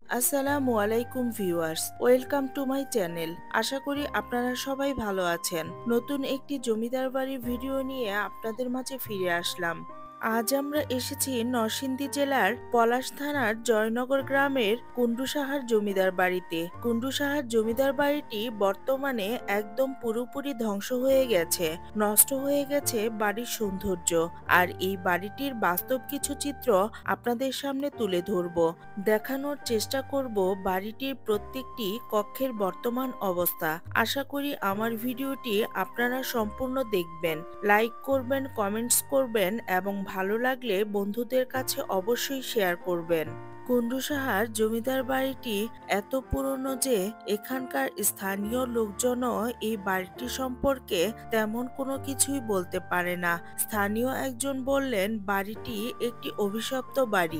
আসসালামু আলাইকুম viewers, welcome to my channel. আশা করি আপনারা সবাই ভালো আছেন। নতুন একটি জমিদার বাড়ির ভিডিও নিয়ে আপনাদের মাঝে ফিরে আসলাম। আজ আমরা এসেছি নরসিংদী জেলার পলাশ থানার জয়নগর গ্রামের কুন্ডু সাহার জমিদার বাড়িতে। কুন্ডু সাহার জমিদার বাড়িটি বর্তমানে একদম পুরোপুরি ধ্বংস হয়ে গেছে, নষ্ট হয়ে গেছে বাড়ির সৌন্দর্য। আর এই বাড়িটির বাস্তব কিছু চিত্র আপনাদের সামনে তুলে ধরব, দেখানোর চেষ্টা করব বাড়িটির প্রত্যেকটি কক্ষের বর্তমান অবস্থা। আশা করি আমার ভিডিওটি আপনারা সম্পূর্ণ দেখবেন, লাইক করবেন, কমেন্টস করবেন এবং ভালো লাগলে বন্ধুদের কাছে অবশ্যই শেয়ার করবেন। কুন্ডু সাহার জমিদার বাড়িটি এত পুরনো যে এখানকার স্থানীয় লোকজনও এই বাড়িটি সম্পর্কে তেমন কোনো কিছুই বলতে পারে না। স্থানীয় একজন বললেন বাড়িটি একটি অভিশপ্ত বাড়ি।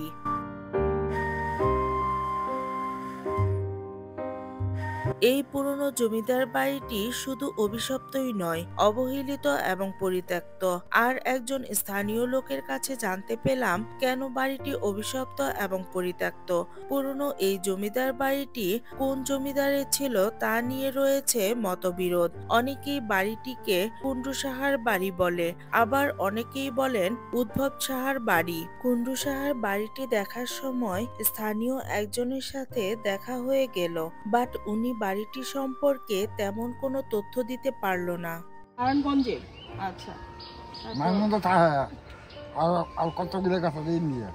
এই পুরনো জমিদার বাড়িটি শুধু অভিশপ্তই নয়, অবহেলিত এবং পরিত্যক্ত। আর একজন স্থানীয় লোকের কাছে জানতে পেলাম কেন বাড়িটি অভিশপ্ত এবং পরিত্যক্ত। পুরনো এই জমিদার বাড়িটি কোন জমিদারের ছিল তা নিয়ে রয়েছে মতবিরোধ। অনেকেই বাড়িটিকে কুন্ডু সাহার বাড়ি বলে, আবার অনেকেই বলেন উদ্ভব সাহার বাড়ি। কুন্ডু সাহার বাড়িটি দেখার সময় স্থানীয় একজনের সাথে দেখা হয়ে গেল, বাট উনি বাড়িটি সম্পর্কে তেমন কোনো তথ্য দিতে পারল না। নারায়ণগঞ্জে। আচ্ছা, নারায়ণগঞ্জ থাকে আর কতগুলো কাছে দিন দিয়ে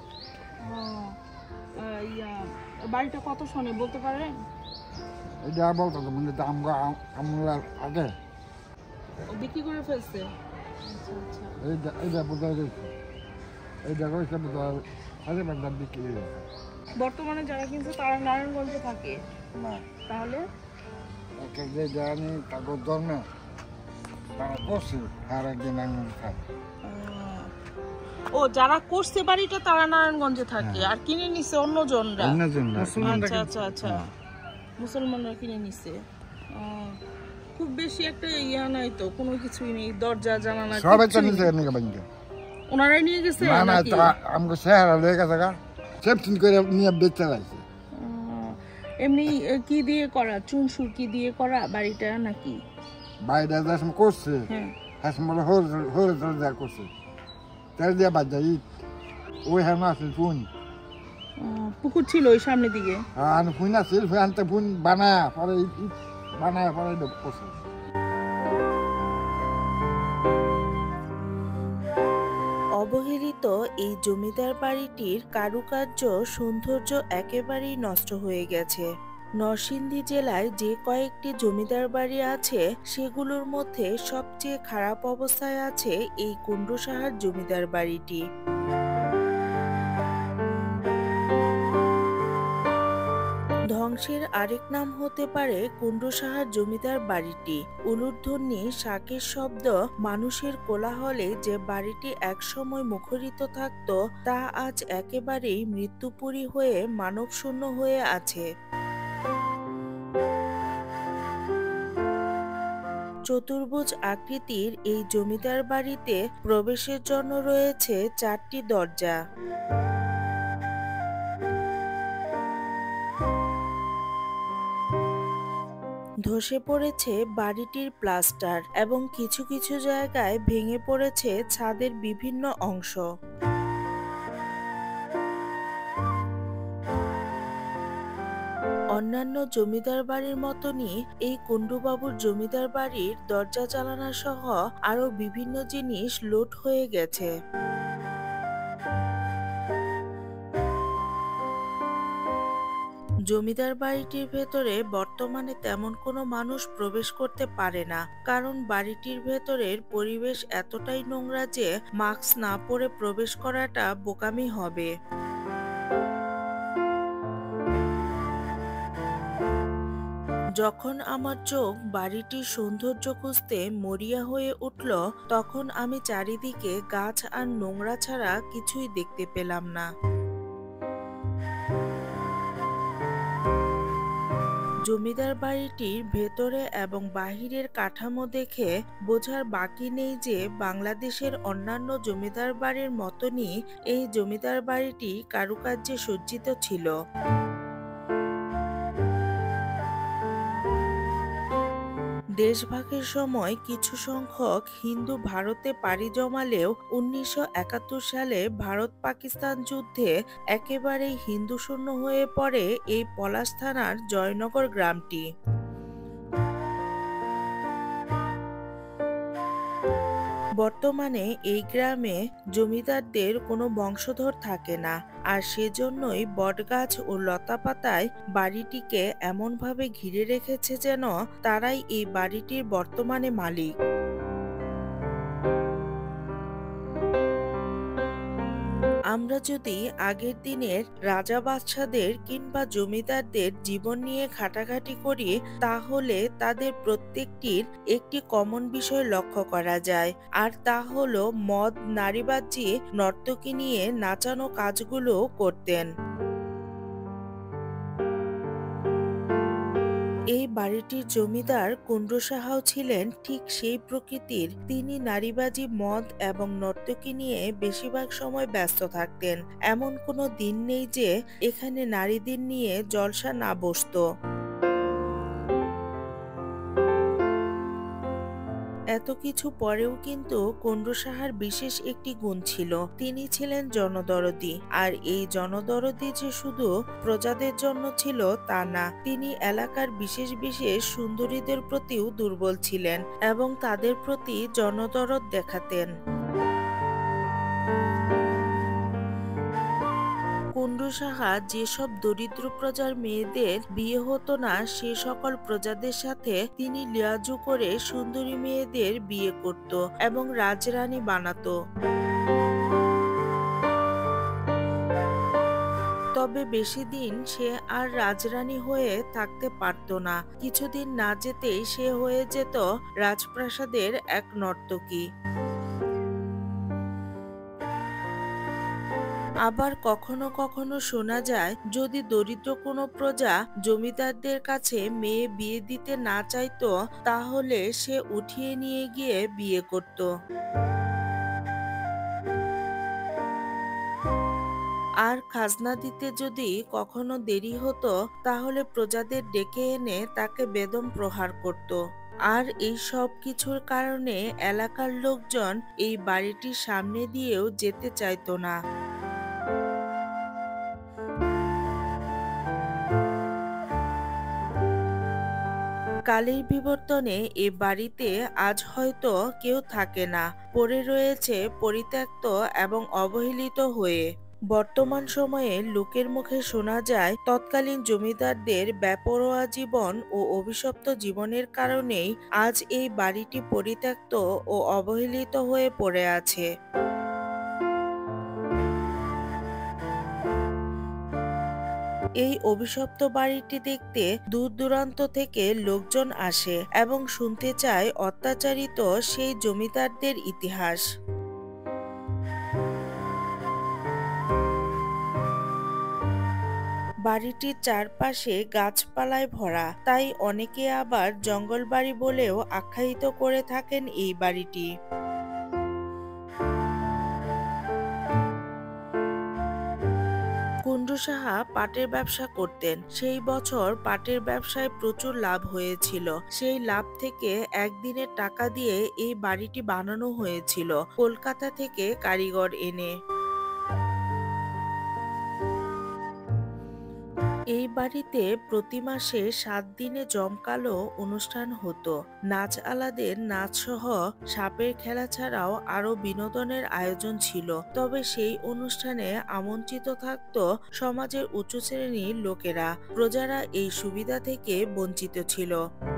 বাড়িটা কত সনে বলতে পারেন? এটা বলতো মানে আমরা আগে বিক্রি করে ফেলছে। আচ্ছা আচ্ছা, এইটা বোঝাই গেছে, এইটা কইছে বোঝায় সাড়ে পাঁচটা বিক্রি হয়েছে। বর্তমানে যারা কিনছে তারা নারায়ণগঞ্জে থাকে না, তাহলে যে জানি কাগজ জন্মে তারা করছে আর একদিন নারায়ণগঞ্জ থাকে। ও, যারা করছে বাড়িটা তারা নারায়ণগঞ্জে থাকে, আর কিনে নিছে অন্যজনরা। আচ্ছা আচ্ছা আচ্ছা, মুসলমানরা কিনে নিছে। খুব বেশি একটা ইয়া নাই তো, কোনো কিছুই নেই, দরজা জানালা সবাই তো নিছে এমনি বাঙ্গে, ওনারাই নিয়ে গেছে। না না, আমাকে চেহারা লেগে গেছে গা, সেফটিন করে নিয়ে বেচতে লাগছে। এমনি কি দিয়ে করা, চুন সুরকি দিয়ে করা বাড়িটা নাকি? বাইরে যা সময় করছে হ্যাঁ সময় হরে যা করছে তার দিয়ে বাদ যায় ওই হ্যাঁ আছে ফুন পুকুর ছিল ওই সামনের দিকে। আর ফুন আছে আনতে ফুন বানায় পরে করছে। অবহেলিত এই জমিদার বাড়িটির কারুকার্য সৌন্দর্য একেবারেই নষ্ট হয়ে গেছে। নরসিংদী জেলায় যে কয়েকটি জমিদার বাড়ি আছে সেগুলোর মধ্যে সবচেয়ে খারাপ অবস্থায় আছে এই কুন্ডু সাহার জমিদার বাড়িটি। ধ্বংসের আরেক নাম হতে পারে কুন্ডু সাহার জমিদার বাড়িটি। উলুধ্বনি শাকের শব্দ, মানুষের কোলাহলে যে বাড়িটি একসময় মুখরিত থাকত তা আজ একেবারেই মৃত্যুপুরী হয়ে মানবশূন্য হয়ে আছে। চতুর্ভুজ আকৃতির এই জমিদার বাড়িতে প্রবেশের জন্য রয়েছে 4টি দরজা। ধসে পড়েছে বাড়িটির প্লাস্টার এবং কিছু কিছু জায়গায় ভেঙে পড়েছে ছাদের বিভিন্ন অংশ। অন্যান্য জমিদার বাড়ির মতনই এই কুন্ডুবাবুর জমিদার বাড়ির দরজা জানালা সহ আরো বিভিন্ন জিনিস লুট হয়ে গেছে। জমিদার বাড়িটির ভেতরে বর্তমানে তেমন কোনো মানুষ প্রবেশ করতে পারে না, কারণ বাড়িটির ভেতরের পরিবেশ এতটাই নোংরা যে মাস্ক না পরে প্রবেশ করাটা বোকামি হবে। যখন আমার চোখ বাড়িটির সৌন্দর্য খুঁজতে মরিয়া হয়ে উঠল, তখন আমি চারিদিকে গাছ আর নোংরা ছাড়া কিছুই দেখতে পেলাম না। জমিদার বাড়িটির ভেতরে এবং বাহিরের কাঠামো দেখে বোঝার বাকি নেই যে বাংলাদেশের অন্যান্য জমিদার বাড়ির মতনই এই জমিদার বাড়িটি কারুকার্যে সজ্জিত ছিল। দেশভাগের সময় কিছু সংখ্যক হিন্দু ভারতে পাড়ি জমালেও 1971 সালে ভারত-পাকিস্তান যুদ্ধে একেবারেই হিন্দুশূন্য হয়ে পড়ে এই পলাশ থানার জয়নগর গ্রামটি। বর্তমানে এই গ্রামে জমিদারদের কোনো বংশধর থাকে না, আর সেজন্যই বটগাছ ও লতাপাতায় বাড়িটিকে এমনভাবে ঘিরে রেখেছে যেন তারাই এই বাড়িটির বর্তমানে মালিক। আমরা যদি আগের দিনের রাজা বাদশাদের কিংবা জমিদারদের জীবন নিয়ে ঘাটাঘাটি করি, তাহলে তাদের প্রত্যেকটির একটি কমন বিষয় লক্ষ্য করা যায়, আর তা হলো মদ, নারীবাজি, নর্তকী নিয়ে নাচানো কাজগুলো করতেন। এই বাড়িটির জমিদার কুন্ডু সাহাও ছিলেন ঠিক সেই প্রকৃতির। তিনি নারীবাজি, মদ এবং নর্তকী নিয়ে বেশিরভাগ সময় ব্যস্ত থাকতেন। এমন কোনো দিন নেই যে এখানে নারীদের নিয়ে জলসা না বসতো। এত কিছু পরেও কিন্তু কুন্ডু সাহার বিশেষ একটি গুণ ছিল, তিনি ছিলেন জনদরদী। আর এই জনদরদী যে শুধু প্রজাদের জন্য ছিল তা না, তিনি এলাকার বিশেষ বিশেষ সুন্দরীদের প্রতিও দুর্বল ছিলেন এবং তাদের প্রতি জনদরদ দেখাতেন। কুন্ডু সাহা যেসব দরিদ্র প্রজার মেয়েদের বিয়ে হতো না, সে সকল প্রজাদের সাথে তিনি লিয়াজু করে সুন্দরী মেয়েদের বিয়ে করত এবং রাজরানী বানাতো। তবে বেশি দিন সে আর রাজরানী হয়ে থাকতে পারত না। কিছুদিন না যেতেই সে হয়ে যেত রাজপ্রাসাদের এক নর্তকী। আবার কখনো কখনো শোনা যায়, যদি দরিদ্র কোনো প্রজা জমিদারদের কাছে মেয়ে বিয়ে দিতে না চাইতো, তাহলে সে উঠিয়ে নিয়ে গিয়ে বিয়ে করত। আর খাজনা দিতে যদি কখনো দেরি হতো, তাহলে প্রজাদের ডেকে এনে তাকে বেদম প্রহার করত। আর এই সব কিছুর কারণে এলাকার লোকজন এই বাড়িটির সামনে দিয়েও যেতে চাইতো না। কালের বিবর্তনে এ বাড়িতে আজ হয়তো কেউ থাকে না, পড়ে রয়েছে পরিত্যক্ত এবং অবহেলিত হয়ে। বর্তমান সময়ে লোকের মুখে শোনা যায়, তৎকালীন জমিদারদের বেপরোয়া জীবন ও অভিশপ্ত জীবনের কারণেই আজ এই বাড়িটি পরিত্যক্ত ও অবহেলিত হয়ে পড়ে আছে। এই অভিশপ্ত বাড়িটি দেখতে দূর দূরান্ত থেকে লোকজন আসে এবং শুনতে চায় অত্যাচারিত সেই জমিদারদের ইতিহাস। বাড়িটির চারপাশে গাছপালায় ভরা, তাই অনেকে আবার জঙ্গল বাড়ি বলেও আখ্যায়িত করে থাকেন এই বাড়িটি। কুন্ডু সাহা পাটের ব্যবসা করতেন। সেই বছর পাটের ব্যবসায় প্রচুর লাভ হয়েছিল। সেই লাভ থেকে একদিনের টাকা দিয়ে এই বাড়িটি বানানো হয়েছিল কলকাতা থেকে কারিগর এনে। এই বাড়িতে প্রতি মাসে 7 দিনে জমকালো অনুষ্ঠান হতো। নাচ আলাদের নাচ সহ সাপের খেলা ছাড়াও আরো বিনোদনের আয়োজন ছিল। তবে সেই অনুষ্ঠানে আমন্ত্রিত থাকত সমাজের উঁচু শ্রেণীর লোকেরা। প্রজারা এই সুবিধা থেকে বঞ্চিত ছিল।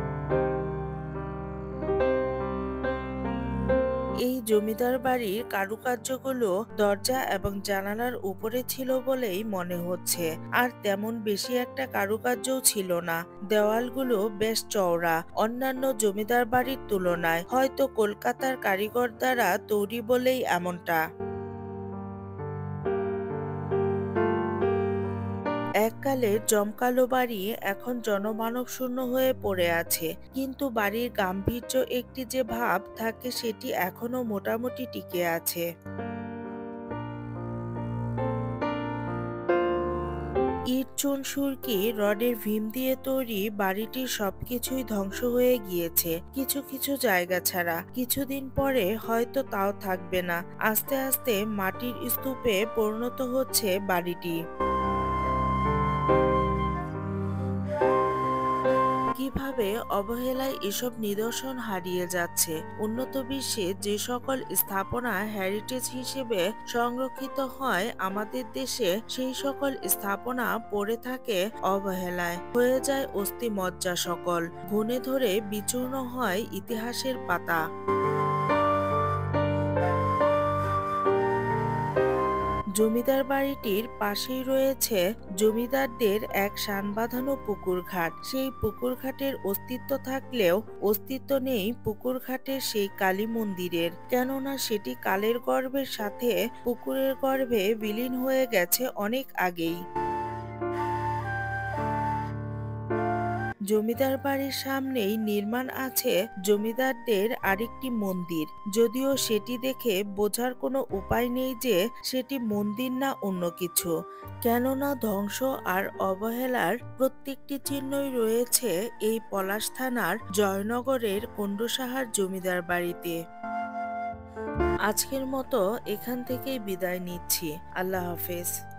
এই জমিদার বাড়ির কারুকার্যগুলো দরজা এবং জানালার উপরে ছিল বলেই মনে হচ্ছে, আর তেমন বেশি একটা কারুকার্যও ছিল না। দেওয়ালগুলো বেশ চওড়া, অন্যান্য জমিদার বাড়ির তুলনায়। হয়তো কলকাতার কারিগর দ্বারা তৈরি বলেই এমনটা। এককালের জমকালো বাড়ি এখন জনমানব শূন্য হয়ে পড়ে আছে, কিন্তু বাড়ির গাম্ভীর্য একটি যে ভাব থাকে সেটি এখনো মোটামুটি টিকে আছে। ইট, চুন, সুরকি, রডের ভীম দিয়ে তৈরি বাড়িটির সবকিছুই ধ্বংস হয়ে গিয়েছে, কিছু কিছু জায়গা ছাড়া। কিছুদিন পরে হয়তো তাও থাকবে না। আস্তে আস্তে মাটির স্তূপে পরিণত হচ্ছে বাড়িটি। কিভাবে অবহেলায় এসব নিদর্শন হারিয়ে যাচ্ছে। উন্নত বিশ্বে যে সকল স্থাপনা হেরিটেজ হিসেবে সংরক্ষিত হয়, আমাদের দেশে সেই সকল স্থাপনা পড়ে থাকে অবহেলায়, হয়ে যায় অস্থিমজ্জা সকল, ঘুণে ধরে বিচূর্ণ হয় ইতিহাসের পাতা। জমিদার বাড়িটির পাশেই রয়েছে জমিদারদের এক শান বাঁধানো পুকুর ঘাট। সেই পুকুর ঘাটের অস্তিত্ব থাকলেও অস্তিত্ব নেই পুকুর ঘাটের সেই কালী মন্দিরের, কেননা সেটি কালের গর্ভের সাথে পুকুরের গর্ভে বিলীন হয়ে গেছে অনেক আগেই। জমিদার বাড়ির সামনেই নির্মাণ আছে জমিদারদের আরেকটি মন্দির, যদিও সেটি দেখে বোঝার কোনো উপায় নেই যে সেটি মন্দির না অন্য কিছু, কেননা ধ্বংস আর অবহেলার প্রত্যেকটি চিহ্নই রয়েছে এই পলাশ থানার জয়নগরের কুন্ডু সাহার জমিদার বাড়িতে। আজকের মতো এখান থেকেই বিদায় নিচ্ছি। আল্লাহ হাফেজ।